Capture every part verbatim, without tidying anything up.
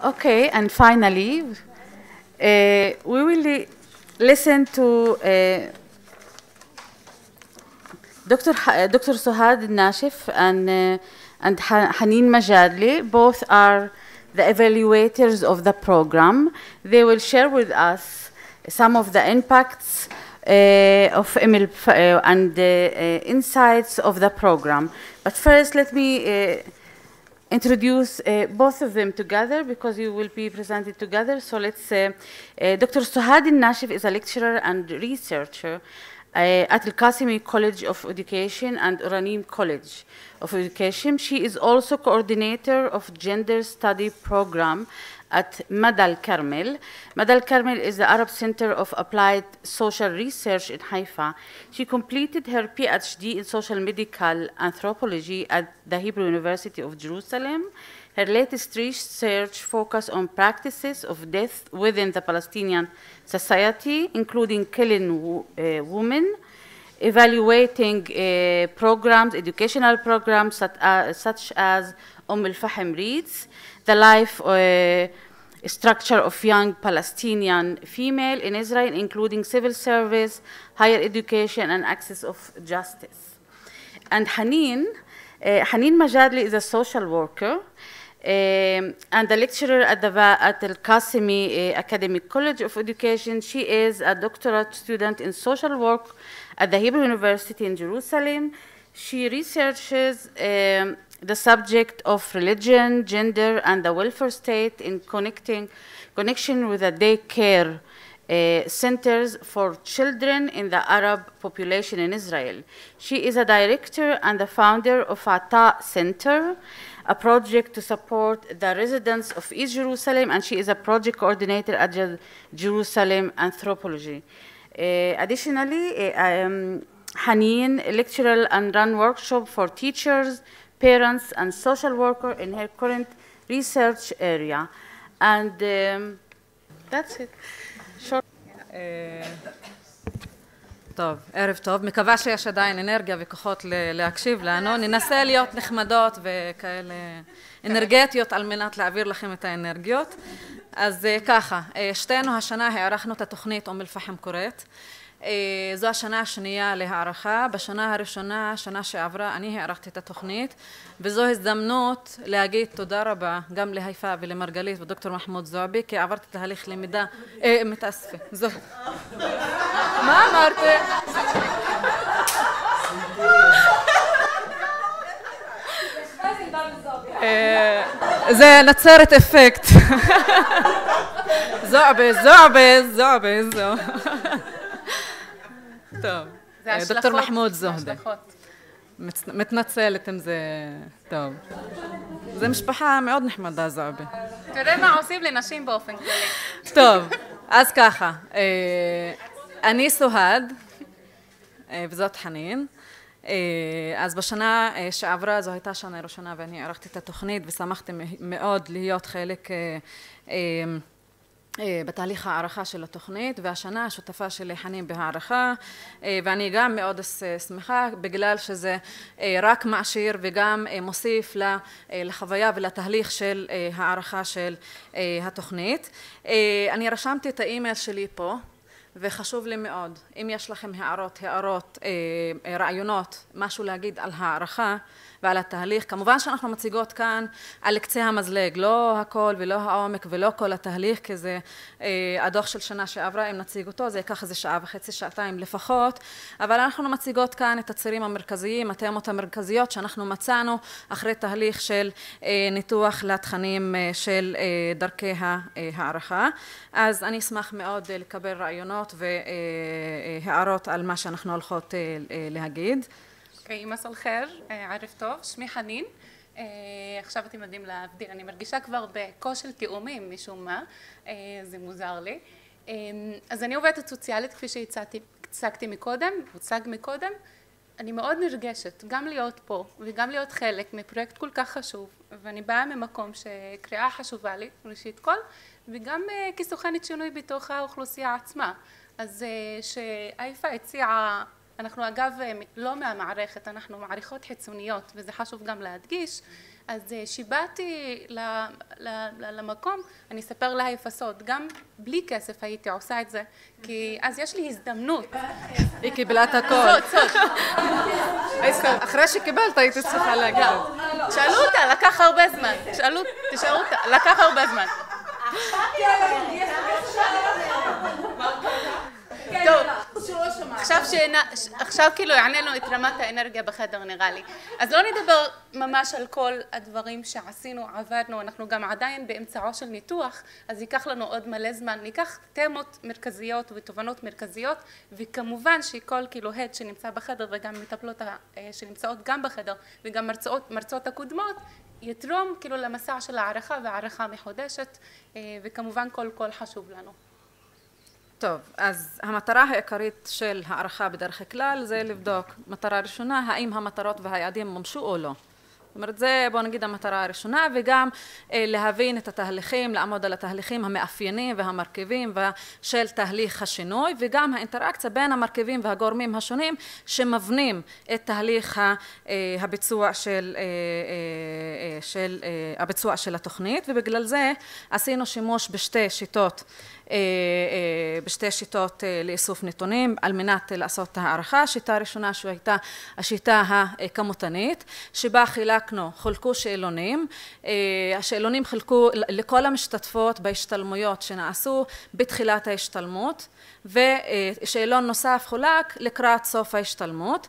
Okay, and finally, uh, we will li listen to uh, Doctor Ha Doctor Suhad Daher-Nashef and uh, and ha Haneen Majadleh. Both are the evaluators of the program. They will share with us some of the impacts uh, of M L uh, and the uh, insights of the program. But first, let me uh, introduce uh, both of them together because you will be presented together. So let's, uh, uh, Doctor Suhad Daher-Nashef is a lecturer and researcher uh, at Al-Qasemi College of Education and Oranim College of Education. She is also coordinator of Gender Study Program at Mada Al-Carmel. Mada Al-Carmel is the Arab Center of Applied Social Research in Haifa. She completed her PhD in social medical anthropology at the Hebrew University of Jerusalem. Her latest research focused on practices of death within the Palestinian society, including killing uh, women, evaluating uh, programs, educational programs such as, such as Umm al-Fahm Reads, the life uh, structure of young Palestinian female in Israel, including civil service, higher education, and access of justice. And Haneen, uh, Haneen Majadleh is a social worker um, and a lecturer at the at Al-Qasemi uh, Academic College of Education. She is a doctorate student in social work at the Hebrew University in Jerusalem. She researches um, the subject of religion, gender, and the welfare state in connecting, connection with the daycare uh, centers for children in the Arab population in Israel. She is a director and the founder of Ata Center, a project to support the residents of East Jerusalem, and she is a project coordinator at Je Jerusalem Anthropology. Uh, additionally, uh, um, Haneen lecturer and run workshop for teachers, parents, and social worker in her current research area. And um, that's it. Short. טוב, ערב טוב. מקווה שיש עדיין אנרגיה וכוחות להקשיב לנו. ננסה להיות נחמדות וכאלה אנרגטיות על מנת להעביר לכם את האנרגיות. אז ככה, שתינו השנה הערכנו את התוכנית אום אל-פחם קוראת. זו השנה השנייה להערכה. בשנה הראשונה, שנה שעברה, אני הערכתי את התוכנית, וזו הזדמנות להגיד תודה רבה גם להיפה ולמרגלית ודוקטור מחמוד זועבי, כי עברתי תהליך למידה, אה, מתאספה, זו. מה אמרתי? זה נצרת אפקט. זועבי, זועבי, זועבי, זו. טוב, דוקטור מחמוד זוהדה. מתנצלת אם זה טוב. זה משפחה מאוד נחמדה זועבי. תראה מה עושים לנשים באופן כללי. טוב, אז ככה. אני סוהד, וזאת חנין. אז בשנה שעברה, זו הייתה שנה ראשונה, ואני ערכתי את התוכנית, ושמחתי מאוד להיות חלק בתהליך הערכה של התוכנית, והשנה השותפה שלי חנין בהערכה, ואני גם מאוד שמחה בגלל שזה רק מעשיר וגם מוסיף לחוויה ולתהליך של הערכה של התוכנית. אני רשמתי את האימייל שלי פה, וחשוב לי מאוד, אם יש לכם הערות, הערות, רעיונות, משהו להגיד על הערכה ועל התהליך. כמובן שאנחנו מציגות כאן על קצה המזלג, לא הכל ולא העומק ולא כל התהליך, כי זה הדוח של שנה שעברה, אם נציג אותו, זה ייקח איזה שעה וחצי, שעתיים לפחות, אבל אנחנו מציגות כאן את הצירים המרכזיים, התאמות המרכזיות שאנחנו מצאנו אחרי תהליך של ניתוח לתכנים של דרכי הערכה. אז אני אשמח מאוד לקבל רעיונות והערות על מה שאנחנו הולכות להגיד. אוקיי, מסל חיר, ערב טוב, שמי חנין. עכשיו אתם יודעים להבדיל, אני מרגישה כבר בכושל תאומים משום מה, זה מוזר לי. אז אני עובדת סוציאלית כפי שהצגתי מקודם, הוצג מקודם. אני מאוד נרגשת גם להיות פה וגם להיות חלק מפרויקט כל כך חשוב, ואני באה ממקום שקריאה חשובה לי, ראשית כל, וגם כסוכנת שינוי בתוך האוכלוסייה עצמה. אז שהיפה הציעה, אנחנו אגב לא מהמערכת, אנחנו מעריכות חיצוניות, וזה חשוב גם להדגיש, אז שיבעתי למקום, אני אספר לייף הסוד, גם בלי כסף הייתי עושה את זה, כי אז יש לי הזדמנות. היא קיבלה את הכל. סוד, סוד. אחרי שקיבלת הייתי צריכה להגיד. שאלו אותה, לקח הרבה זמן. שאלו, תשאלו אותה, לקח הרבה זמן. טוב, עכשיו שינה, עכשיו כאילו יענינו את רמת האנרגיה בחדר נראה לי. אז לא נדבר ממש על כל הדברים שעשינו, עברנו, אנחנו גם עדיין באמצעו של ניתוח, אז ייקח לנו עוד מלא זמן, ניקח תמות מרכזיות ותובנות מרכזיות, וכמובן שכל כאילו הד שנמצא בחדר וגם מטפלות שנמצאות גם בחדר וגם מרצות, מרצות הקודמות, יתרום כאילו למסע של הערכה והערכה מחודשת, וכמובן כל כל חשוב לנו. טוב, אז המטרה העיקרית של הערכה בדרך כלל זה לבדוק מטרה ראשונה, האם המטרות והיעדים מומשו או לא. זאת אומרת, זה בוא נגיד המטרה הראשונה, וגם אה, להבין את התהליכים, לעמוד על התהליכים המאפיינים והמרכיבים של תהליך השינוי, וגם האינטראקציה בין המרכיבים והגורמים השונים שמבנים את תהליך הביצוע של, אה, אה, של אה, הביצוע של התוכנית, ובגלל זה עשינו שימוש בשתי שיטות בשתי שיטות לאיסוף נתונים על מנת לעשות את הערכה. השיטה הראשונה שהייתה השיטה הכמותנית, שבה חילקנו, חולקו שאלונים, השאלונים חלקו לכל המשתתפות בהשתלמויות שנעשו בתחילת ההשתלמות, ושאלון נוסף חולק לקראת סוף ההשתלמות,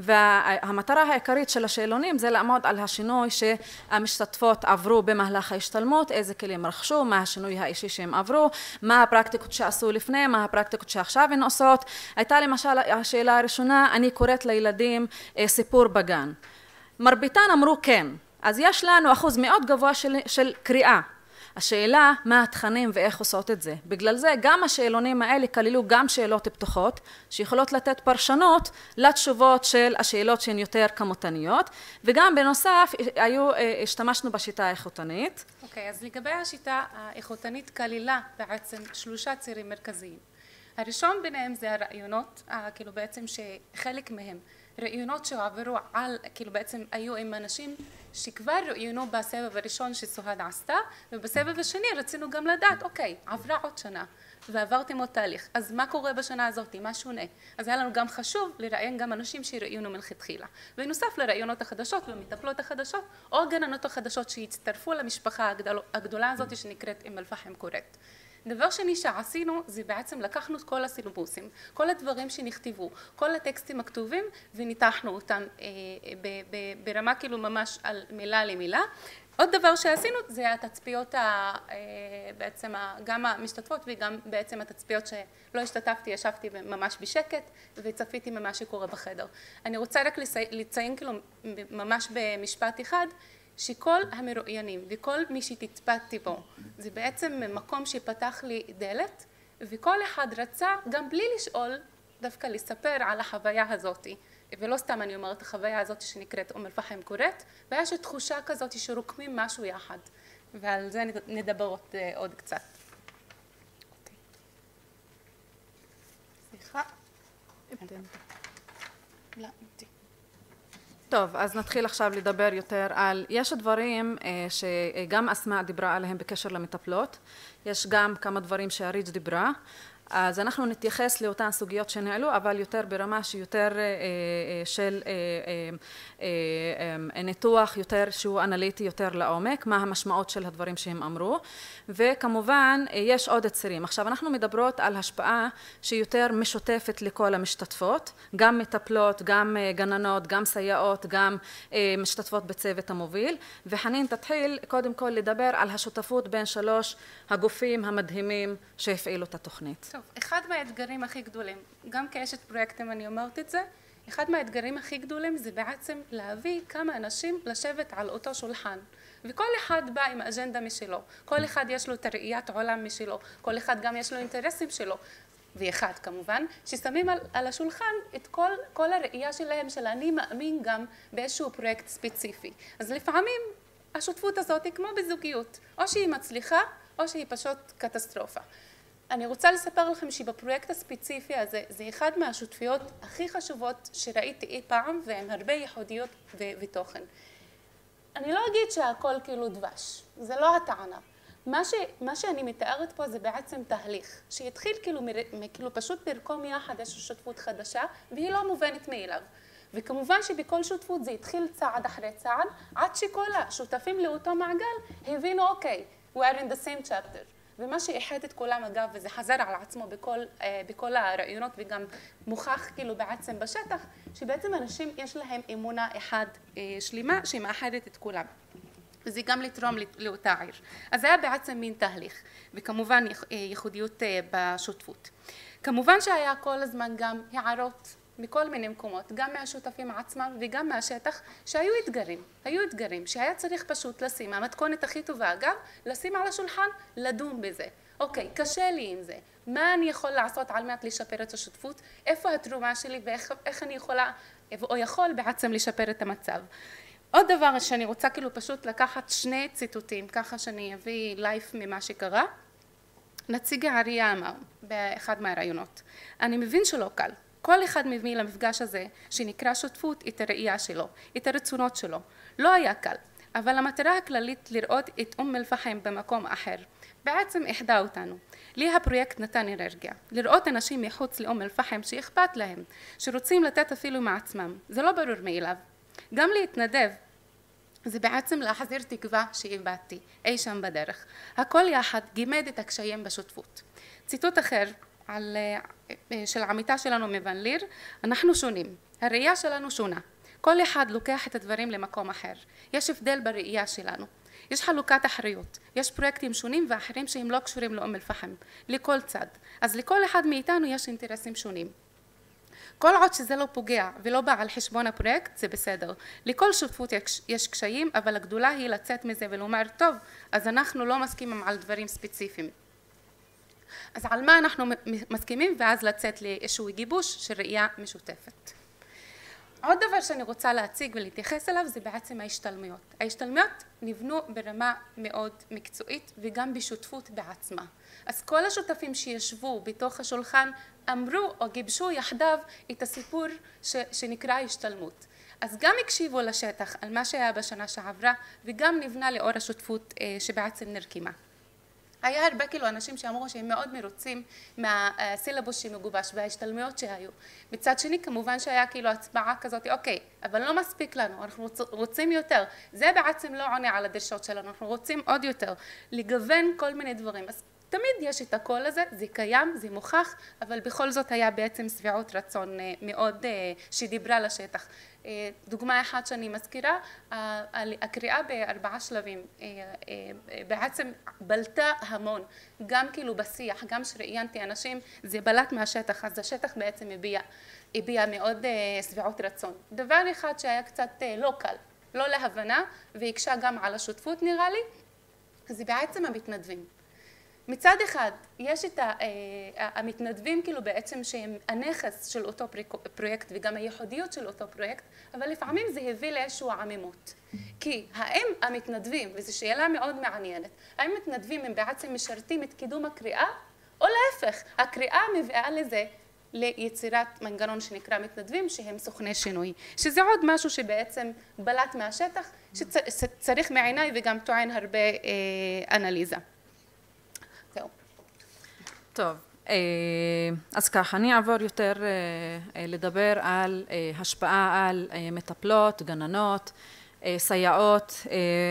והמטרה העיקרית של השאלונים זה לעמוד על השינוי שהמשתתפות עברו במהלך ההשתלמות, איזה כלים רכשו, מה השינוי האישי שהם עברו, מה הפרקטיקות שעשו לפני, מה הפרקטיקות שעכשיו הן עושות. הייתה למשל השאלה הראשונה, אני קוראת לילדים סיפור בגן. מרביתן אמרו כן, אז יש לנו אחוז מאוד גבוה של, של קריאה. השאלה מה התכנים ואיך עושות את זה. בגלל זה גם השאלונים האלה כללו גם שאלות פתוחות שיכולות לתת פרשנות לתשובות של השאלות שהן יותר כמותניות, וגם בנוסף היו, השתמשנו בשיטה האיכותנית. אוקיי, אז לגבי השיטה האיכותנית כללה בעצם שלושה צירים מרכזיים. הראשון ביניהם זה הרעיונות, כאילו בעצם שחלק מהם רעיונות שעברו על, כאילו בעצם היו עם אנשים שכבר ראיינו בסבב הראשון שסוהד עשתה, ובסבב השני רצינו גם לדעת, אוקיי, עברה עוד שנה, ועברתם עוד תהליך, אז מה קורה בשנה הזאת, מה שונה? אז היה לנו גם חשוב לראיין גם אנשים שראיינו מלכתחילה. בנוסף לראיונות החדשות ומטפלות החדשות, או גננות החדשות שהצטרפו למשפחה הגדול, הגדולה הזאת שנקראת אום אל-פחם קוראת. דבר שני שעשינו זה בעצם לקחנו את כל הסילובוסים, כל הדברים שנכתבו, כל הטקסטים הכתובים וניתחנו אותם אה, ב, ב, ברמה כאילו ממש על מילה למילה. עוד דבר שעשינו זה התצפיות, ה, אה, בעצם ה, גם המשתתפות וגם בעצם התצפיות שלא השתתפתי, ישבתי ממש בשקט וצפיתי ממה שקורה בחדר. אני רוצה רק לציין כאילו ממש במשפט אחד, שכל המרואיינים וכל מי שתצפתי בו זה בעצם מקום שפתח לי דלת, וכל אחד רצה גם בלי לשאול דווקא לספר על החוויה הזאת, ולא סתם אני אומרת החוויה הזאת שנקראת אום אל-פחם קוראת, ויש תחושה כזאת שרוקמים משהו יחד, ועל זה נדבר עוד, עוד קצת. אוקיי. סליחה. לא, אוקיי. טוב, אז נתחיל עכשיו לדבר יותר על, יש דברים שגם אסמאء דיברה עליהם בקשר למטפלות, יש גם כמה דברים שהריג' דיברה, אז אנחנו נתייחס לאותן סוגיות שנעלו, אבל יותר ברמה שיותר של ניתוח, יותר שהוא אנליטי, יותר לעומק, מה המשמעות של הדברים שהם אמרו, וכמובן יש עוד צירים. עכשיו אנחנו מדברות על השפעה שיותר משותפת לכל המשתתפות, גם מטפלות, גם גננות, גם סייעות, גם משתתפות בצוות המוביל, וחנין תתחיל קודם כל לדבר על השותפות בין שלוש הגופים המדהימים שהפעילו את התוכנית. טוב, אחד מהאתגרים הכי גדולים, גם כאשת פרויקטים אני אומרת את זה, אחד מהאתגרים הכי גדולים זה בעצם להביא כמה אנשים לשבת על אותו שולחן, וכל אחד בא עם אג'נדה משלו, כל אחד יש לו את ראיית עולם משלו, כל אחד גם יש לו אינטרסים שלו, ואחד כמובן, ששמים על, על השולחן את כל, כל הראייה שלהם של אני מאמין גם באיזשהו פרויקט ספציפי. אז לפעמים השותפות הזאת היא כמו בזוגיות, או שהיא מצליחה או שהיא פשוט קטסטרופה. אני רוצה לספר לכם שבפרויקט הספציפי הזה, זה אחד מהשותפיות הכי חשובות שראיתי אי פעם, והן הרבה ייחודיות ו- ותוכן. אני לא אגיד שהכל כאילו דבש, זה לא הטענה. מה, ש, מה שאני מתארת פה זה בעצם תהליך, שיתחיל כאילו, מ, כאילו פשוט לרקום יחד איזושהי שותפות חדשה, והיא לא מובנת מאליו. וכמובן שבכל שותפות זה התחיל צעד אחרי צעד, עד שכל השותפים לאותו מעגל הבינו, אוקיי, we are in the same chapter. ומה שאיחד את כולם, אגב, וזה חזר על עצמו בכל, בכל הרעיונות, וגם מוכח כאילו בעצם בשטח, שבעצם אנשים יש להם אמונה אחד שלמה שמאחדת את כולם. וזה גם לתרום לאותה עיר. אז זה היה בעצם מין תהליך, וכמובן ייחודיות בשותפות. כמובן שהיה כל הזמן גם הערות מכל מיני מקומות, גם מהשותפים עצמם וגם מהשטח, שהיו אתגרים, היו אתגרים, שהיה צריך פשוט לשים, המתכונת הכי טובה אגב, לשים על השולחן, לדון בזה. אוקיי, קשה לי עם זה, מה אני יכול לעשות על מנת לשפר את השותפות, איפה התרומה שלי ואיך איך אני יכולה, או יכול בעצם לשפר את המצב. עוד דבר שאני רוצה כאילו פשוט לקחת שני ציטוטים, ככה שאני אביא לייף ממה שקרה. נציג העירייה אמר באחד מהרעיונות, אני מבין שלא קל, כל אחד מביא למפגש הזה שנקרא שותפות את הראייה שלו, את הרצונות שלו. לא היה קל, אבל המטרה הכללית לראות את אום אל-פחם במקום אחר, בעצם איחדה אותנו. לי הפרויקט נתן אנרגיה, לראות אנשים מחוץ לאום אל-פחם שאכפת להם, שרוצים לתת אפילו מעצמם, זה לא ברור מאליו. גם להתנדב, זה בעצם להחזיר תקווה שאיבדתי, אי שם בדרך. הכל יחד גימד את הקשיים בשותפות. ציטוט אחר על, של העמיתה שלנו מבן ליר, אנחנו שונים, הראייה שלנו שונה. כל אחד לוקח את הדברים למקום אחר. יש הבדל בראייה שלנו. יש חלוקת אחריות. יש פרויקטים שונים ואחרים שהם לא קשורים לאום אל-פחם, לכל צד. אז לכל אחד מאיתנו יש אינטרסים שונים. כל עוד שזה לא פוגע ולא בא על חשבון הפרויקט, זה בסדר. לכל שותפות יש קשיים, אבל הגדולה היא לצאת מזה ולומר, טוב, אז אנחנו לא מסכימים על דברים ספציפיים. אז על מה אנחנו מסכימים, ואז לצאת לאיזשהו גיבוש של ראייה משותפת. עוד דבר שאני רוצה להציג ולהתייחס אליו, זה בעצם ההשתלמויות. ההשתלמויות נבנו ברמה מאוד מקצועית, וגם בשותפות בעצמה. אז כל השותפים שישבו בתוך השולחן, אמרו או גיבשו יחדיו את הסיפור ש, שנקרא השתלמות. אז גם הקשיבו לשטח על מה שהיה בשנה שעברה, וגם נבנה לאור השותפות שבעצם נרקמה. היה הרבה כאילו אנשים שאמרו שהם מאוד מרוצים מהסילבוס שמגובש וההשתלמויות שהיו. מצד שני כמובן שהיה כאילו הצבעה כזאת, אוקיי, אבל לא מספיק לנו, אנחנו רוצים יותר. זה בעצם לא עונה על הדרישות שלנו, אנחנו רוצים עוד יותר, לגוון כל מיני דברים. אז תמיד יש את הקול הזה, זה קיים, זה מוכח, אבל בכל זאת היה בעצם שביעות רצון מאוד שדיברה לשטח. דוגמה אחת שאני מזכירה, הקריאה בארבעה שלבים בעצם בלטה המון, גם כאילו בשיח, גם שראיינתי אנשים, זה בלט מהשטח, אז השטח בעצם הביע, הביע מאוד שביעות רצון. דבר אחד שהיה קצת לא קל, לא להבנה, והקשה גם על השותפות נראה לי, זה בעצם המתנדבים. מצד אחד, יש את המתנדבים כאילו בעצם שהם הנכס של אותו פרויקט וגם הייחודיות של אותו פרויקט, אבל לפעמים זה הביא לאיזשהו עמימות. כי האם המתנדבים, וזו שאלה מאוד מעניינת, האם מתנדבים הם בעצם משרתים את קידום הקריאה, או להפך, הקריאה מביאה לזה ליצירת מנגנון שנקרא מתנדבים שהם סוכני שינוי, שזה עוד משהו שבעצם בלט מהשטח, שצריך מעיניי וגם טוען הרבה אנליזה. זהו. טוב, אז ככה, אני אעבור יותר לדבר על השפעה על מטפלות, גננות, סייעות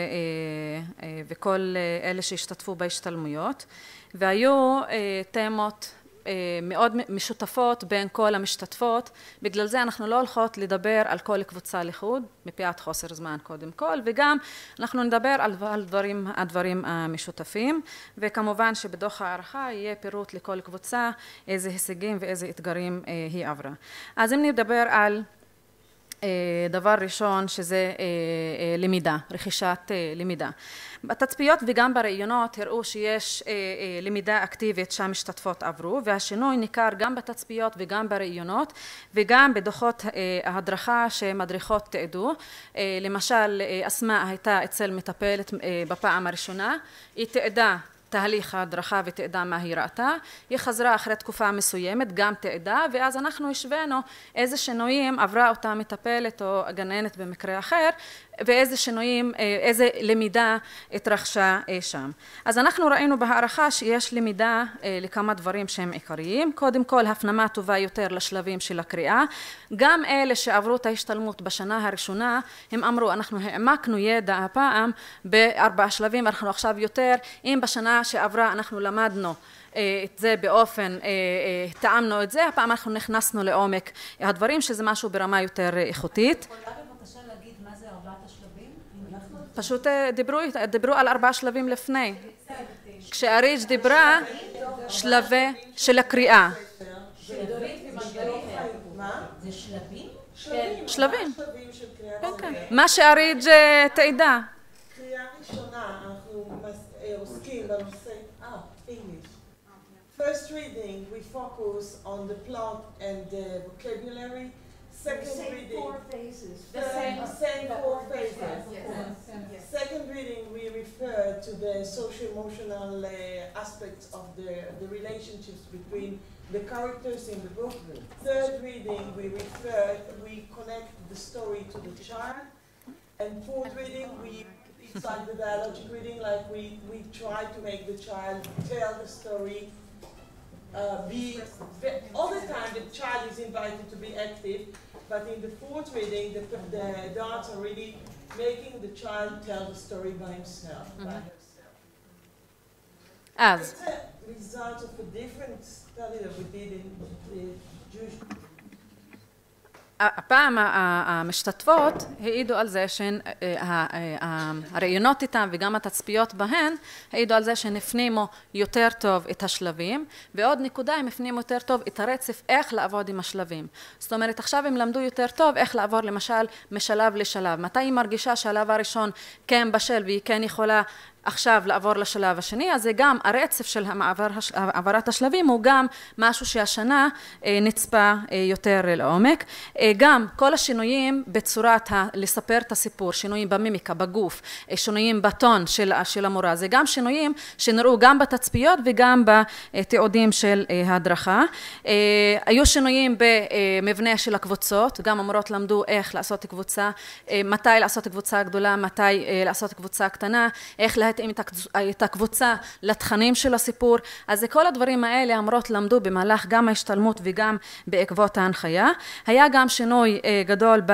וכל אלה שהשתתפו בהשתלמויות, והיו תמות מאוד משותפות בין כל המשתתפות, בגלל זה אנחנו לא הולכות לדבר על כל קבוצה לחוד, מפאת חוסר זמן קודם כל, וגם אנחנו נדבר על הדברים, הדברים המשותפים, וכמובן שבדוח הערכה יהיה פירוט לכל קבוצה, איזה הישגים ואיזה אתגרים היא עברה. אז אם נדבר על דבר ראשון שזה למידה, רכישת למידה. בתצפיות וגם בראיונות הראו שיש למידה אקטיבית שהמשתתפות עברו, והשינוי ניכר גם בתצפיות וגם בראיונות וגם בדוחות ההדרכה שמדריכות תעדו. למשל, אסמאء הייתה אצל מטפלת בפעם הראשונה, היא תעדה תהליך ההדרכה ותעדה מה היא ראתה, היא חזרה אחרי תקופה מסוימת, גם תעדה, ואז אנחנו השווינו איזה שינויים עברה אותה מטפלת או גננת במקרה אחר, ואיזה שינויים, איזה למידה התרחשה שם. אז אנחנו ראינו בהערכה שיש למידה לכמה דברים שהם עיקריים. קודם כל, הפנמה טובה יותר לשלבים של הקריאה. גם אלה שעברו את ההשתלמות בשנה הראשונה, הם אמרו, אנחנו העמקנו ידע הפעם בארבעה שלבים, אנחנו עכשיו יותר, אם בשנה שעברה אנחנו למדנו את זה באופן, טעמנו את זה, הפעם אנחנו נכנסנו לעומק הדברים, שזה משהו ברמה יותר איכותית. יכולה בבקשה להגיד מה זה ארבעת השלבים? פשוט דיברו, דיברו על ארבעה שלבים לפני. כשאריג' דיברה, שלבי של הקריאה. זה שלבים? שלבים. מה שאריג' תעידה. קריאה ראשונה, אנחנו עוסקים בנושא, אה, English. First reading, we focus on the plot and the vocabulary. Second reading, four phases. the same, same four phases. Second reading, we refer to the social-emotional uh, aspects of the, the relationships between the characters in the book. Third reading, we refer, we connect the story to the child. And fourth reading, we, it's like the dialogic reading, like we, we try to make the child tell the story. Uh, be, be, all the time the child is invited to be active, but in the fourth reading, the, the adults are really making the child tell the story by himself, mm-hmm. by herself. As. It's a result of a different study that we did in the Jewish... הפעם המשתתפות העידו על זה שהראיונות איתם וגם התצפיות בהן העידו על זה שהן הפנימו יותר טוב את השלבים, ועוד נקודה, הם הפנימו יותר טוב את הרצף איך לעבוד עם השלבים. זאת אומרת, עכשיו הם למדו יותר טוב איך לעבור למשל משלב לשלב. מתי היא מרגישה שהשלב הראשון כן בשל והיא כן יכולה עכשיו לעבור לשלב השני, אז זה גם הרצף של המעבר, העברת השלבים הוא גם משהו שהשנה נצפה יותר לעומק. גם כל השינויים בצורת לספר את הסיפור, שינויים במימיקה, בגוף, שינויים בטון של, של המורה, זה גם שינויים שנראו גם בתצפיות וגם בתיעודים של ההדרכה. היו שינויים במבנה של הקבוצות, גם המורות למדו איך לעשות קבוצה, מתי לעשות קבוצה גדולה, מתי לעשות קבוצה קטנה, איך לה להתאים את הקבוצה לתכנים של הסיפור. אז כל הדברים האלה המורות למדו במהלך גם ההשתלמות וגם בעקבות ההנחיה. היה גם שינוי גדול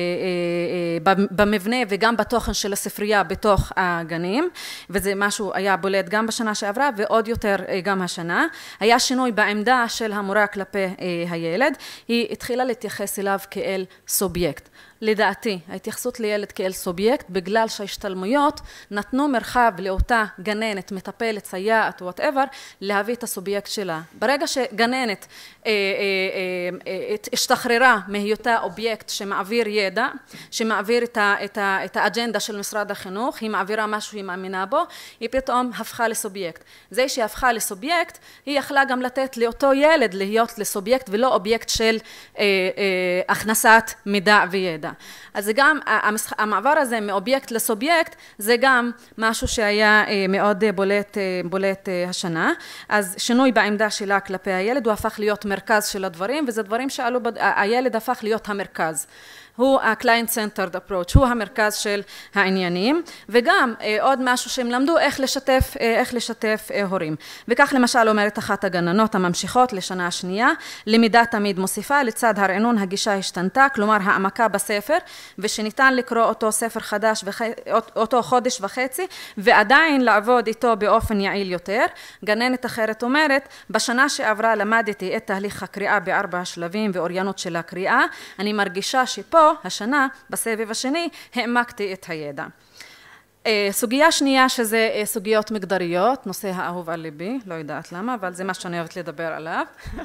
במבנה וגם בתוכן של הספרייה בתוך הגנים, וזה משהו היה בולט גם בשנה שעברה ועוד יותר גם השנה. היה שינוי בעמדה של המורה כלפי הילד, היא התחילה להתייחס אליו כאל סובייקט. לדעתי, ההתייחסות לילד כאל סובייקט, בגלל שההשתלמויות נתנו מרחב לאותה גננת, מטפלת, סייעת, whatever, להביא את הסובייקט שלה. ברגע שגננת אה, אה, אה, השתחררה מהיותה אובייקט שמעביר ידע, שמעביר את, ה, את, ה, את האג'נדה של משרד החינוך, היא מעבירה משהו שהיא מאמינה בו, היא פתאום הפכה לסובייקט. זה שהיא הפכה לסובייקט, היא יכלה גם לתת לאותו ילד להיות לסובייקט ולא אובייקט של אה, אה, הכנסת מידע וידע. אז זה גם, המעבר הזה מאובייקט לסובייקט, זה גם משהו שהיה מאוד בולט, בולט השנה. אז שינוי בעמדה שלה כלפי הילד, הוא הפך להיות מרכז של הדברים, וזה דברים שעלו, הילד הפך להיות המרכז. הוא ה-client centered approach, הוא המרכז של העניינים, וגם עוד משהו שהם למדו איך לשתף, איך לשתף הורים. וכך למשל אומרת אחת הגננות הממשיכות לשנה השנייה, למידה תמיד מוסיפה, לצד הרענון הגישה השתנתה, כלומר העמקה בספר, ושניתן לקרוא אותו ספר חדש, וח... אותו חודש וחצי, ועדיין לעבוד איתו באופן יעיל יותר. גננת אחרת אומרת, בשנה שעברה למדתי את תהליך הקריאה בארבע השלבים ואוריינות של הקריאה, אני מרגישה שפה השנה, בסבב השני, העמקתי את הידע. סוגיה שנייה שזה סוגיות מגדריות, נושא האהוב על ליבי, לא יודעת למה, אבל זה מה שאני אוהבת לדבר עליו.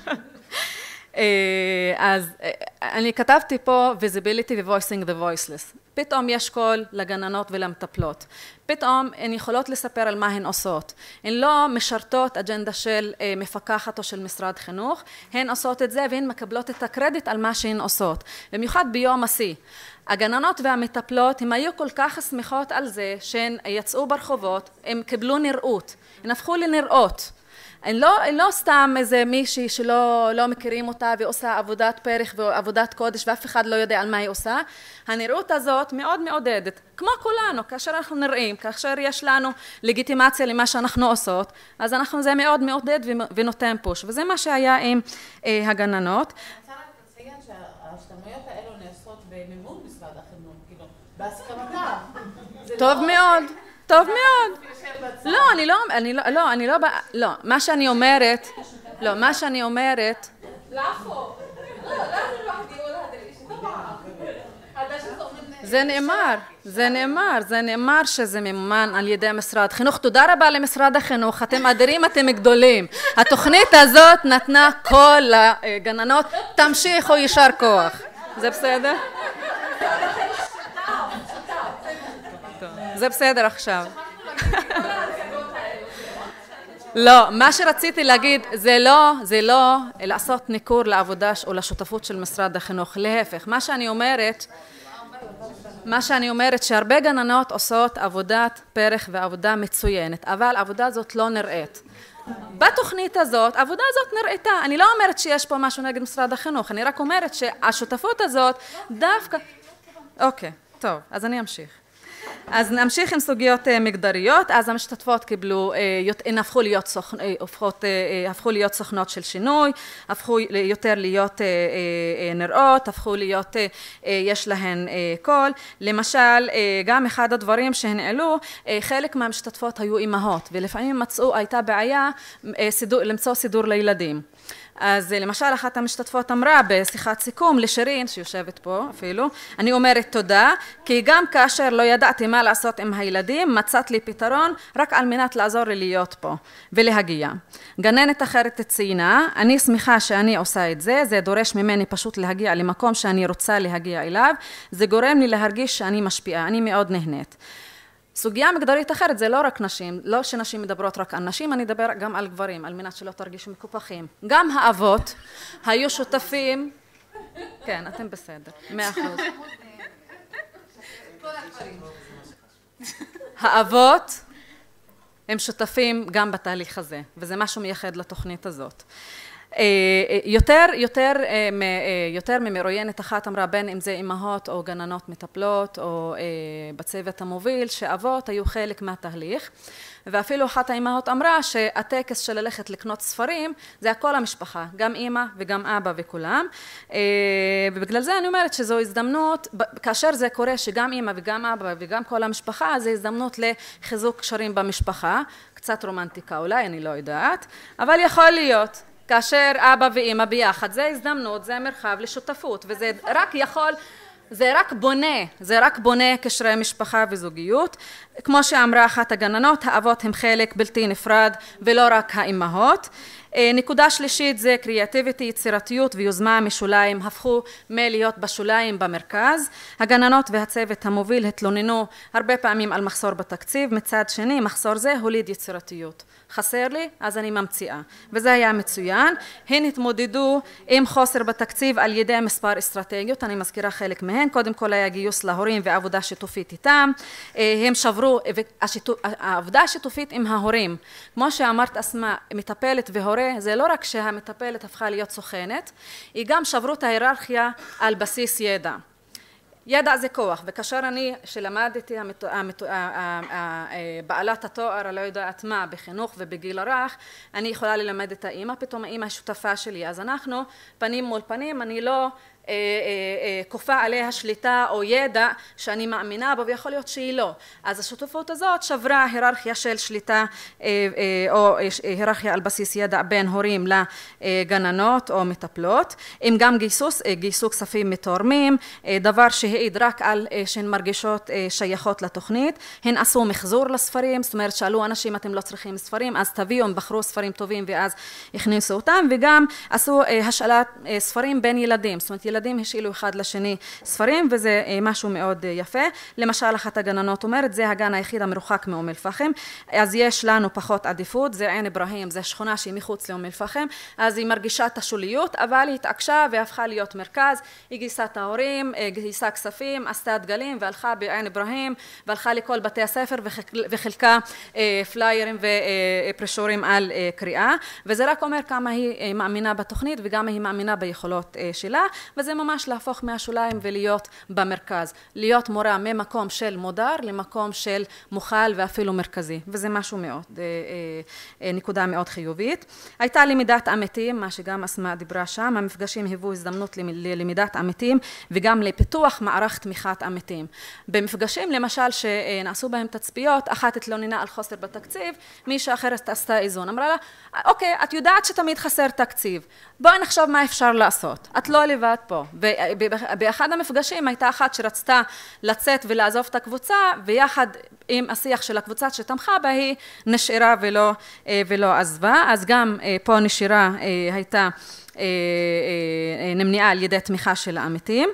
אז אני כתבתי פה visibility ו-voicing the voiceless. פתאום יש קול לגננות ולמטפלות. פתאום הן יכולות לספר על מה הן עושות. הן לא משרתות אג'נדה של מפקחת או של משרד חינוך, הן עושות את זה והן מקבלות את הקרדיט על מה שהן עושות. במיוחד ביום השיא. הגננות והמטפלות הן היו כל כך שמחות על זה שהן יצאו ברחובות, הן קיבלו נראות, הן הפכו לנראות. אני לא, לא סתם איזה מישהי שלא לא מכירים אותה ועושה עבודת פרח ועבודת קודש ואף אחד לא יודע על מה היא עושה. הנראות הזאת מאוד מעודדת, כמו כולנו, כאשר אנחנו נראים, כאשר יש לנו לגיטימציה למה שאנחנו עושות, אז אנחנו זה מאוד מעודד ונותן פוש, וזה מה שהיה עם אה, הגננות. אני רוצה רק לציין שההשתלמויות האלו נעשות במימון משרד החינוך, כאילו, בהסכמתם. טוב מאוד. טוב מאוד. לא, אני לא, אני לא, לא, אני לא, לא, מה שאני אומרת, לא, מה שאני אומרת, זה נאמר, זה נאמר, זה נאמר שזה ממומן על ידי משרד חינוך. תודה רבה למשרד החינוך, אתם אדירים, אתם גדולים. התוכנית הזאת נתנה כל הגננות, תמשיכו יישר כוח. זה בסדר? זה בסדר עכשיו. לא, מה שרציתי להגיד, זה לא, זה לא לעשות ניכור לעבודה או לשותפות של משרד החינוך. להפך, מה שאני אומרת, מה שאני אומרת שהרבה גננות עושות עבודת פרח ועבודה מצוינת, אבל העבודה הזאת לא נראית. בתוכנית הזאת, העבודה הזאת נראיתה. אני לא אומרת שיש פה משהו נגד משרד החינוך, אני רק אומרת שהשותפות הזאת דווקא... אוקיי, טוב, אז אני אמשיך. אז נמשיך עם סוגיות מגדריות. אז המשתתפות קיבלו, הן הפכו להיות סוכנות, הפכו להיות סוכנות של שינוי, הפכו יותר להיות נראות, הפכו להיות, יש להן קול. למשל, גם אחד הדברים שהן העלו, חלק מהמשתתפות היו אימהות, ולפעמים מצאו, הייתה בעיה למצוא סידור לילדים. אז למשל אחת המשתתפות אמרה בשיחת סיכום לשירין שיושבת פה אפילו, אני אומרת תודה, כי גם כאשר לא ידעתי מה לעשות עם הילדים, מצאת לי פתרון רק על מנת לעזור לי להיות פה ולהגיע. גננת אחרת ציינה, אני שמחה שאני עושה את זה, זה דורש ממני פשוט להגיע למקום שאני רוצה להגיע אליו, זה גורם לי להרגיש שאני משפיעה, אני מאוד נהנית. סוגיה מגדרית אחרת זה לא רק נשים, לא שנשים מדברות רק על נשים, אני אדבר גם על גברים, על מנת שלא תרגישו מקופחים. גם האבות היו שותפים, כן, אתם בסדר, מאה אחוז. האבות הם שותפים גם בתהליך הזה, וזה משהו מייחד לתוכנית הזאת. יותר, יותר, יותר ממרואיינת אחת אמרה בין אם זה אימהות או גננות מטפלות או בצוות המוביל, שאבות היו חלק מהתהליך, ואפילו אחת האימהות אמרה שהטקס של ללכת לקנות ספרים זה הכל המשפחה, גם אימא וגם אבא וכולם, ובגלל זה אני אומרת שזו הזדמנות, כאשר זה קורה שגם אימא וגם אבא וגם כל המשפחה, זה הזדמנות לחיזוק קשרים במשפחה, קצת רומנטיקה אולי, אני לא יודעת, אבל יכול להיות. כאשר אבא ואמא ביחד, זה הזדמנות, זה מרחב לשותפות, וזה רק יכול, זה רק בונה, זה רק בונה קשרי משפחה וזוגיות. כמו שאמרה אחת הגננות, האבות הם חלק בלתי נפרד, ולא רק האימהות. נקודה שלישית זה קריאטיביטי, יצירתיות ויוזמה משוליים, הפכו מלהיות בשוליים במרכז. הגננות והצוות המוביל התלוננו הרבה פעמים על מחסור בתקציב, מצד שני מחסור זה הוליד יצירתיות. חסר לי, אז אני ממציאה. וזה היה מצוין. הן התמודדו עם חוסר בתקציב על ידי מספר אסטרטגיות, אני מזכירה חלק מהן. קודם כל היה גיוס להורים ועבודה שיתופית איתם. הם שברו, העבודה השיתופית עם ההורים. כמו שאמרת אסמה, מטפלת והורה, זה לא רק שהמטפלת הפכה להיות סוכנת, היא גם שברו את ההיררכיה על בסיס ידע. ידע זה כוח, וכאשר אני שלמדתי בעלת התואר, לא יודעת מה, בחינוך ובגיל הרך, אני יכולה ללמד את האמא, פתאום האמא השותפה שלי, אז אנחנו פנים מול פנים, אני לא כופה עליה שליטה או ידע שאני מאמינה בו, ויכול להיות שהיא לא. אז השותפות הזאת שברה היררכיה של שליטה או היררכיה על בסיס ידע בין הורים לגננות או מטפלות. הם גם גייסוס, גייסו כספים מתורמים, דבר שהעיד רק על שהן מרגישות שייכות לתוכנית. הן עשו מחזור לספרים, זאת אומרת שאלו אנשים אתם לא צריכים ספרים, אז תביאו, הם בחרו ספרים טובים ואז הכניסו אותם, וגם עשו השאלת ספרים בין ילדים, זאת אומרת ילדים השאילו אחד לשני ספרים, וזה משהו מאוד יפה. למשל, אחת הגננות אומרת, זה הגן היחיד המרוחק מאום אל-פחם, אז יש לנו פחות עדיפות, זה עין אברהים, זה שכונה שהיא מחוץ לאום אל-פחם, אז היא מרגישה את השוליות, אבל היא התעקשה והפכה להיות מרכז, היא גייסה את ההורים, גייסה כספים, עשתה דגלים, והלכה בעין אברהים, והלכה לכל בתי הספר, וחלקה פליירים ופרשורים על קריאה, וזה רק אומר כמה היא מאמינה בתוכנית, וגם היא מאמינה ביכולות שלה, וזה ממש להפוך מהשוליים ולהיות במרכז, להיות מורה ממקום של מודר למקום של מוכל ואפילו מרכזי, וזה משהו מאוד, נקודה מאוד חיובית. הייתה למידת עמיתים, מה שגם אסמה דיברה שם, המפגשים היוו הזדמנות ללמידת עמיתים, וגם לפיתוח מערך תמיכת עמיתים. במפגשים, למשל, שנעשו בהם תצפיות, אחת התלוננה על חוסר בתקציב, מישהי אחרת עשתה איזון, אמרה לה, אוקיי, את יודעת שתמיד חסר תקציב, בואי נחשוב מה אפשר לעשות, את לא לבד פה. ובאחד המפגשים הייתה אחת שרצתה לצאת ולעזוב את הקבוצה, ויחד עם השיח של הקבוצה שתמכה בה, היא נשארה ולא, ולא עזבה, אז גם פה נשירה הייתה נמנעה על ידי תמיכה של העמיתים.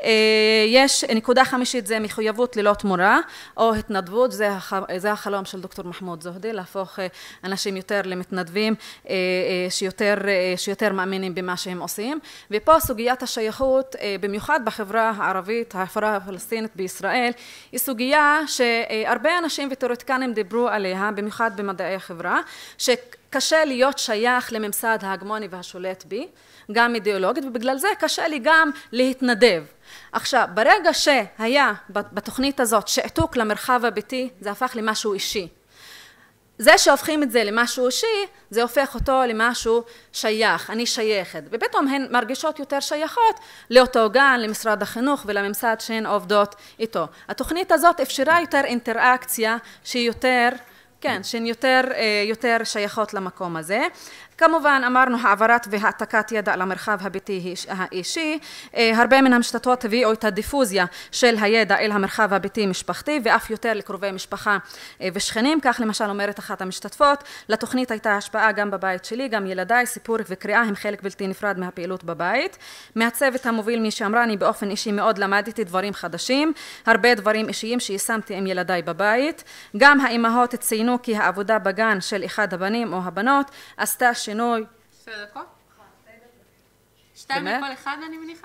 יש נקודה חמישית, זה מחויבות ללא תמורה או התנדבות, זה, זה החלום של דוקטור מחמוד זוהדי, להפוך אנשים יותר למתנדבים שיותר, שיותר מאמינים במה שהם עושים. ופה סוגיית השייכות, במיוחד בחברה הערבית, החברה הפלסטינית בישראל, היא סוגיה שהרבה אנשים ותיאורטיקנים דיברו עליה, במיוחד במדעי החברה, ש קשה להיות שייך לממסד ההגמוני והשולט בי, גם אידיאולוגית, ובגלל זה קשה לי גם להתנדב. עכשיו, ברגע שהיה בתוכנית הזאת שעתוק למרחב הביתי, זה הפך למשהו אישי. זה שהופכים את זה למשהו אישי, זה הופך אותו למשהו שייך, אני שייכת. ופתאום הן מרגישות יותר שייכות לאותו גן, למשרד החינוך ולממסד שהן עובדות איתו. התוכנית הזאת אפשרה יותר אינטראקציה שהיא יותר כן, שהן יותר, יותר שייכות למקום הזה. כמובן, אמרנו העברת והעתקת ידע למרחב הביתי האישי. הרבה מן המשתתפות הביאו את הדיפוזיה של הידע אל המרחב הביתי משפחתי, ואף יותר לקרובי משפחה ושכנים. כך למשל אומרת אחת המשתתפות, לתוכנית הייתה השפעה גם בבית שלי, גם ילדיי, סיפור וקריאה הם חלק בלתי נפרד מהפעילות בבית. מהצוות המוביל, מי שאמרה, אני באופן אישי מאוד למדתי דברים חדשים, הרבה דברים אישיים שיישמתי עם ילדיי בבית. גם האימהות ציינו כי העבודה בגן של אחד הבנים או הבנות עשתה שינוי. שתי דקות? שתיים לכל אחד אני מניחה?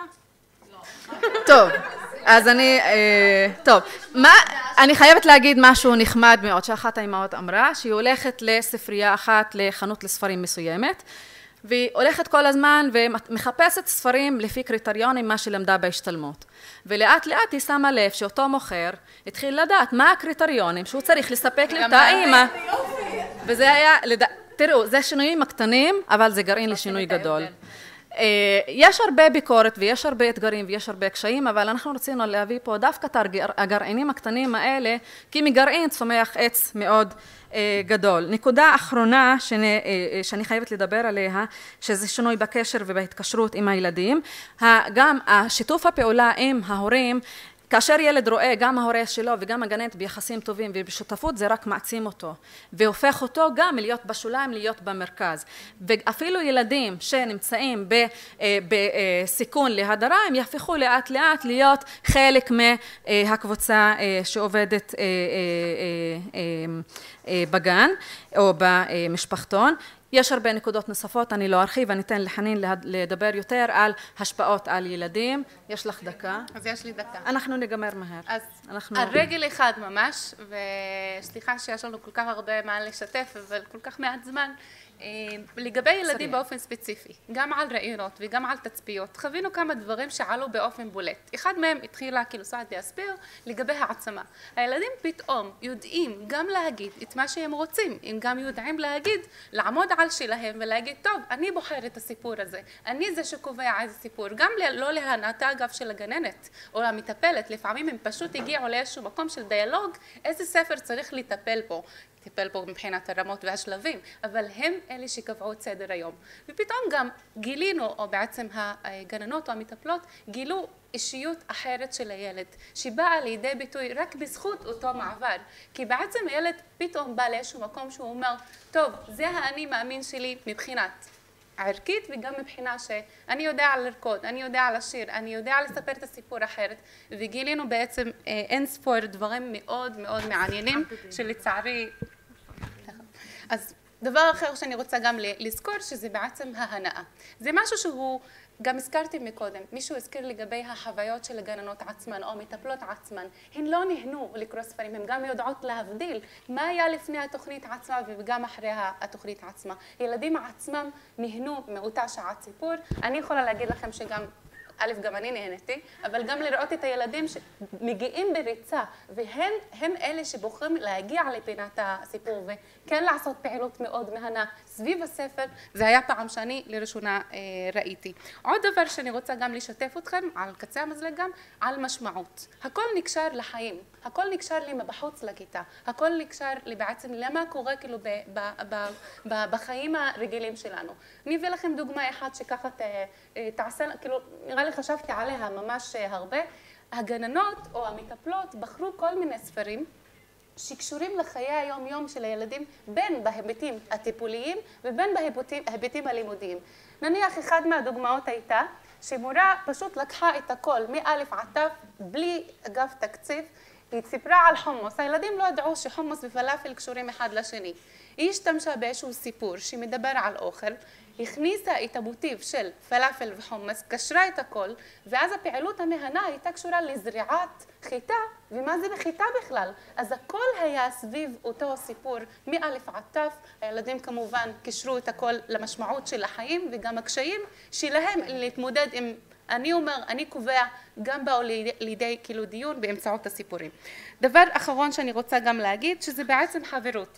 טוב, אז אני, טוב, מה, אני חייבת להגיד משהו נחמד מאוד, שאחת האימהות אמרה, שהיא הולכת לספרייה אחת, לחנות לספרים מסוימת, והיא הולכת כל הזמן ומחפשת ספרים לפי קריטריונים, מה שלמדה בהשתלמות. ולאט לאט היא שמה לב שאותו מוכר התחיל לדעת מה הקריטריונים שהוא צריך לספק לאותה אימא. וזה היה, תראו, זה שינויים הקטנים, אבל זה גרעין לשינוי גדול. יש הרבה ביקורת ויש הרבה אתגרים ויש הרבה קשיים, אבל אנחנו רצינו להביא פה דווקא את הגרעינים הקטנים האלה, כי מגרעין צומח עץ מאוד גדול. נקודה אחרונה שאני, שאני חייבת לדבר עליה, שזה שינוי בקשר ובהתקשרות עם הילדים. גם השיתוף הפעולה עם ההורים, כאשר ילד רואה גם ההורה שלו וגם הגננת ביחסים טובים ובשותפות, זה רק מעצים אותו והופך אותו גם להיות בשוליים, להיות במרכז. ואפילו ילדים שנמצאים בסיכון להדרה, הם יהפכו לאט לאט להיות חלק מהקבוצה שעובדת בגן או במשפחתון. יש הרבה נקודות נוספות, אני לא ארחיב, אני אתן לחנין לדבר יותר על השפעות על ילדים. יש לך דקה? אז יש לי דקה. אנחנו נגמר מהר. אז אנחנו... על רגל אחד ממש, וסליחה שיש לנו כל כך הרבה מה לשתף, אבל כל כך מעט זמן, לגבי ילדים באופן ספציפי, גם על ראיונות וגם על תצפיות, חווינו כמה דברים שעלו באופן בולט. אחד מהם התחילה, כאילו סועד להסביר, לגבי העצמה. הילדים פתאום יודעים גם להגיד את מה שהם רוצים, הם גם יודעים להגיד, לעמוד על שלהם ולהגיד, טוב, אני בוחר את הסיפור הזה, אני זה שקובע איזה סיפור, גם לא להנעתה אגב של הגננת או המטפלת, לפעמים הם פשוט הגיעו לאיזשהו מקום של דיאלוג, איזה ספר צריך לטפל בו. טיפל פה מבחינת הרמות והשלבים, אבל הם אלה שקבעו את סדר היום. ופתאום גם גילינו, או בעצם הגננות או המטפלות, גילו אישיות אחרת של הילד, שבאה לידי ביטוי רק בזכות אותו מעבר. כי בעצם הילד פתאום בא לאיזשהו מקום שהוא אומר, טוב, זה האני מאמין שלי מבחינת ערכית וגם מבחינה שאני יודע לרקוד, אני יודע לשיר, אני יודע לספר את הסיפור אחרת, וגילינו בעצם אין ספור דברים מאוד מאוד מעניינים שלצערי... אז דבר אחר שאני רוצה גם לזכור שזה בעצם ההנאה. זה משהו שהוא, גם הזכרתי מקודם, מישהו הזכיר לגבי החוויות של הגננות עצמן או מטפלות עצמן. הן לא נהנו לקרוא ספרים, הן גם יודעות להבדיל מה היה לפני התוכנית עצמה וגם אחרי התוכנית עצמה. ילדים עצמם נהנו מאותה שעת סיפור. אני יכולה להגיד לכם שגם א', גם אני נהנתי, אבל גם לראות את הילדים שמגיעים בריצה, והם הם אלה שבוחרים להגיע לפינת הסיפור, וכן לעשות פעילות מאוד מהנה סביב הספר. זה היה פעם שאני לראשונה אה, ראיתי. עוד דבר שאני רוצה גם לשתף אתכם, על קצה המזלג גם, על משמעות. הכל נקשר לחיים, הכל נקשר לי בחוץ לכיתה, הכל נקשר לי בעצם למה קורה כאילו ב, ב, ב, ב, בחיים הרגילים שלנו. אני אביא לכם דוגמה אחת שככה ת, תעשה, כאילו, נראה לי חשבתי עליה ממש הרבה. הגננות או המטפלות בחרו כל מיני ספרים שקשורים לחיי היום-יום של הילדים, בין בהיבטים הטיפוליים ובין בהיבטים, בהיבטים הלימודיים. נניח, אחד מהדוגמאות הייתה שמורה פשוט לקחה את הכל מאלף עד תו בלי אגף תקציב. היא סיפרה על חומוס. הילדים לא ידעו שחומוס ופלאפל קשורים אחד לשני. היא השתמשה באיזשהו סיפור שמדבר על אוכל, הכניסה את המוטיב של פלאפל וחומוס, קשרה את הכל, ואז הפעילות המהנה הייתה קשורה לזריעת חיטה, ומה זה בחיטה בכלל? אז הכל היה סביב אותו סיפור מאלף עד תו. הילדים כמובן קישרו את הכל למשמעות של החיים וגם הקשיים שלהם להתמודד עם, אני אומר, אני קובע, גם באו לידי כאילו דיון באמצעות הסיפורים. דבר אחרון שאני רוצה גם להגיד, שזה בעצם חברות.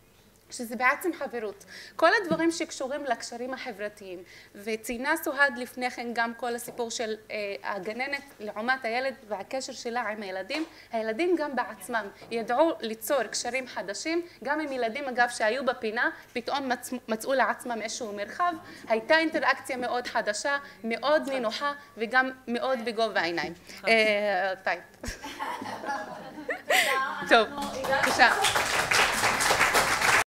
שזה בעצם חברות. כל הדברים שקשורים לקשרים החברתיים, וציינה סוהד לפני כן גם כל הסיפור של אה, הגננת לעומת הילד והקשר שלה עם הילדים. הילדים גם בעצמם ידעו ליצור קשרים חדשים, גם עם ילדים אגב שהיו בפינה, פתאום מצ... מצאו לעצמם איזשהו מרחב. הייתה אינטראקציה מאוד חדשה, מאוד נינוחה וגם מאוד בגובה העיניים. טייפ. טוב, בבקשה.